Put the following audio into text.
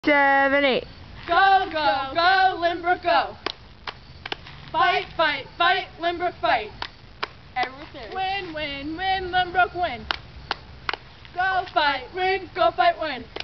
7, 8. Go, go, go, Lynbrook, go. Fight, fight, fight, Lynbrook, fight. Everything. Win, win, win, Lynbrook, win. Go fight, win, go fight, win.